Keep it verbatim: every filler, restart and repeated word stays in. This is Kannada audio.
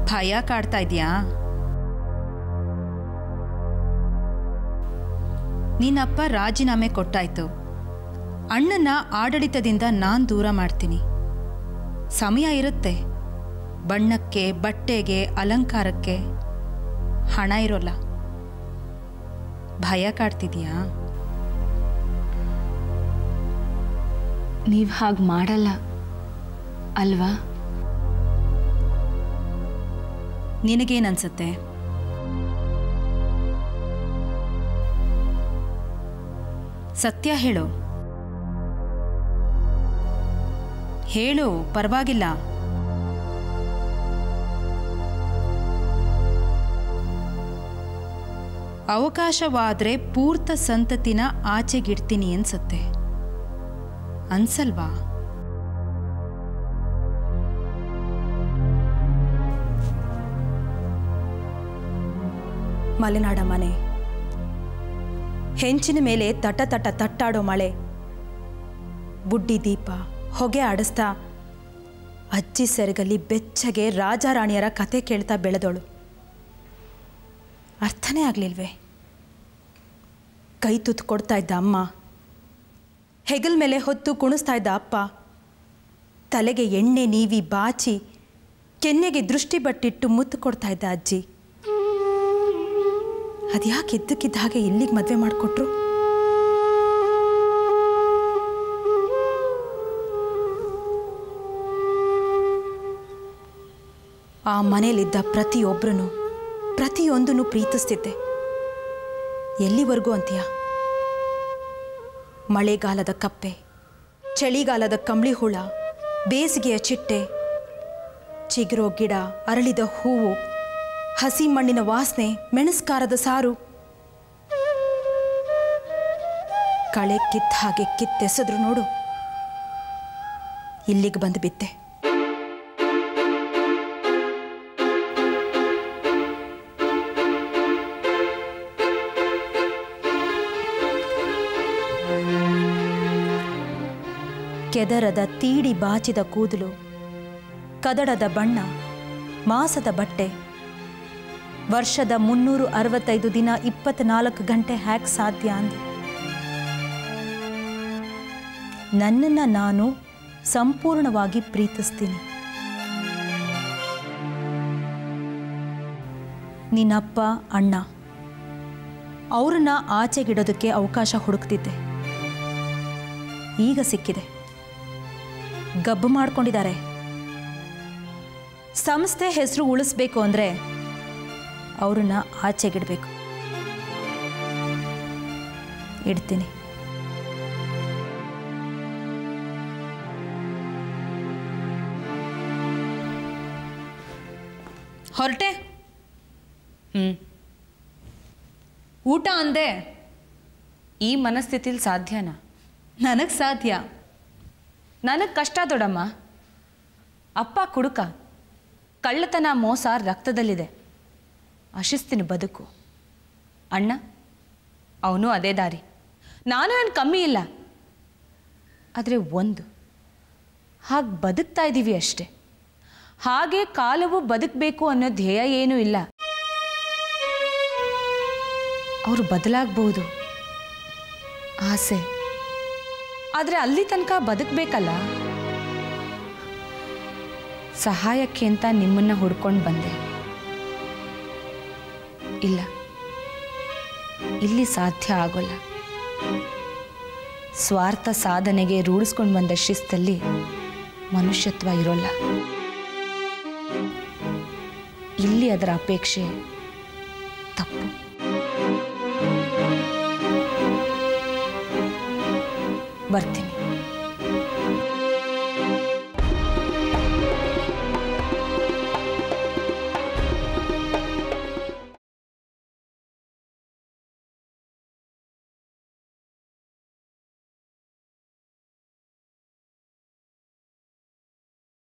ಭಯ ಕಾಡ್ತಾ ಇದೆಯಾ? ನಿನ್ನಪ್ಪ ರಾಜೀನಾಮೆ ಕೊಟ್ಟಾಯ್ತು. ಅಣ್ಣನ ಆಡಳಿತದಿಂದ ನಾನು ದೂರ ಮಾಡ್ತೀನಿ. ಸಮಯ ಇರುತ್ತೆ. ಬಣ್ಣಕ್ಕೆ, ಬಟ್ಟೆಗೆ, ಅಲಂಕಾರಕ್ಕೆ ಹಣ ಇರೋಲ್ಲ. ಭಯ ಕಾಡ್ತಿದ್ಯಾ? ನೀವು ಹಾಗೆ ಮಾಡಲ್ಲ ಅಲ್ವಾ? ನಿನಗೇನನ್ಸುತ್ತೆ? ಸತ್ಯ ಹೇಳು. ಹೇಳು, ಪರವಾಗಿಲ್ಲ. ಅವಕಾಶವಾದ್ರೆ ಪೂರ್ತ ಸಂತತಿನ ಆಚೆಗಿಡ್ತೀನಿ ಅನ್ಸತ್ತೆ. ಅನ್ಸಲ್ವಾ? ಮಲೆನಾಡ ಮನೆ, ಹೆಂಚಿನ ಮೇಲೆ ತಟ ತಟ ತಟ್ಟಾಡೋ ಮಳೆ, ಬುಡ್ಡಿ ದೀಪ ಹೊಗೆ ಆಡಿಸ್ತಾ ಅಜ್ಜಿ ಸೆರಗಲ್ಲಿ ಬೆಚ್ಚಗೆ ರಾಜಾರಾಣಿಯರ ಕತೆ ಕೇಳ್ತಾ ಬೆಳೆದೋಳು. ಅರ್ಥನೇ ಆಗಲಿಲ್ವೇ? ಕೈ ತುತ್ತು ಕೊಡ್ತಾ ಇದ್ದ ಅಮ್ಮ, ಹೆಗಲ್ ಮೇಲೆ ಹೊತ್ತು ಕುಣಿಸ್ತಾ ಇದ್ದ ಅಪ್ಪ, ತಲೆಗೆ ಎಣ್ಣೆ ನೀವಿ ಬಾಚಿ ಕೆನ್ನೆಗೆ ದೃಷ್ಟಿ ಬಟ್ಟಿಟ್ಟು ಮುತ್ತು ಕೊಡ್ತಾ ಇದ್ದ ಅಜ್ಜಿ. ಅದ್ಯಾಕೆ ಇದ್ದಕ್ಕಿದ್ದ ಹಾಗೆ ಇಲ್ಲಿಗೆ ಮದುವೆ ಮಾಡಿಕೊಟ್ರು? ಆ ಮನೇಲಿದ್ದ ಪ್ರತಿಯೊಬ್ಬರನ್ನು ಪ್ರತಿಯೊಂದನ್ನು ಪ್ರೀತಿಸ್ತಿದ್ದೆ. ಎಲ್ಲಿವರೆಗೂ ಅಂತೀಯ? ಮಳೆಗಾಲದ ಕಪ್ಪೆ, ಚಳಿಗಾಲದ ಕಂಬಳಿ ಹುಳ, ಬೇಸಿಗೆಯ ಚಿಟ್ಟೆ, ಚಿಗುರೋ ಗಿಡ, ಅರಳಿದ ಹೂವು, ಹಸಿ ಮಣ್ಣಿನ ವಾಸನೆ, ಮೆಣಸ್ಕಾರದ ಸಾರು. ಕಳೆ ಕಿತ್ತ ಹಾಗೆ ಕಿತ್ತೆಸೆದ್ರು ನೋಡು, ಇಲ್ಲಿಗೆ ಬಂದು ಬಿದ್ದೆ. ಕೆದರದ ತೀಡಿ ಬಾಚಿದ ಕೂದಲು, ಕದಡದ ಬಣ್ಣ, ಮಾಸದ ಬಟ್ಟೆ, ವರ್ಷದ ಮುನ್ನೂರು ಅರವತ್ತೈದು ದಿನ ಇಪ್ಪತ್ನಾಲ್ಕು ಗಂಟೆ ಹ್ಯಾಕ್ ಸಾಧ್ಯ ಅಂದೆ. ನನ್ನನ್ನು ನಾನು ಸಂಪೂರ್ಣವಾಗಿ ಪ್ರೀತಿಸ್ತೀನಿ. ನಿನ್ನಪ್ಪ ಅಣ್ಣ ಅವ್ರನ್ನ ಆಚೆಗಿಡೋದಕ್ಕೆ ಅವಕಾಶ ಹುಡುಕ್ತಿದ್ದೆ. ಈಗ ಸಿಕ್ಕಿದೆ. ಗಬ್ಬು ಮಾಡ್ಕೊಂಡಿದ್ದಾರೆ. ಸಂಸ್ಥೆ ಹೆಸರು ಉಳಿಸ್ಬೇಕು ಅಂದರೆ ಅವ್ರನ್ನ ಆಚೆಗಿಡಬೇಕು. ಇಡ್ತೀನಿ. ಹೊರಟೆ? ಹ್ಞೂ. ಊಟ ಅಂದೆ. ಈ ಮನಸ್ಥಿತಿಲಿ ಸಾಧ್ಯನಾ? ನನಗೆ ಸಾಧ್ಯ. ನನಗೆ ಕಷ್ಟ ದೊಡ್ಡಮ್ಮ. ಅಪ್ಪ ಕುಡುಕ, ಕಳ್ಳತನ, ಮೋಸ ರಕ್ತದಲ್ಲಿದೆ. ಅಶಿಸ್ತಿನ ಬದುಕು. ಅಣ್ಣ ಅವನು ಅದೇ ದಾರಿ. ನಾನು ಏನು ಕಮ್ಮಿ ಇಲ್ಲ. ಆದರೆ ಒಂದು ಹಾಗೆ ಬದುಕ್ತಾ ಇದ್ದೀವಿ ಅಷ್ಟೆ. ಹಾಗೆ ಕಾಲವು ಬದುಕಬೇಕು ಅನ್ನೋ ಧ್ಯೇಯ ಏನೂ ಇಲ್ಲ. ಅವರು ಬದಲಾಗಬಹುದು, ಆಸೆ. ಆದರೆ ಅಲ್ಲಿ ತನಕ ಬದುಕಬೇಕಲ್ಲ. ಸಹಾಯಕ್ಕೆ ಅಂತ ನಿಮ್ಮನ್ನ ಹುಡ್ಕೊಂಡು ಬಂದೆ. ಇಲ್ಲ, ಇಲ್ಲಿ ಸಾಧ್ಯ ಆಗೋಲ್ಲ. ಸ್ವಾರ್ಥ ಸಾಧನೆಗೆ ರೂಢಿಸ್ಕೊಂಡು ಬಂದ ಶಿಸ್ತಲ್ಲಿ ಮನುಷ್ಯತ್ವ ಇರೋಲ್ಲ. ಇಲ್ಲಿ ಅದರ ಅಪೇಕ್ಷೆ ತಪ್ಪು. ಬರ್ತೀನಿ.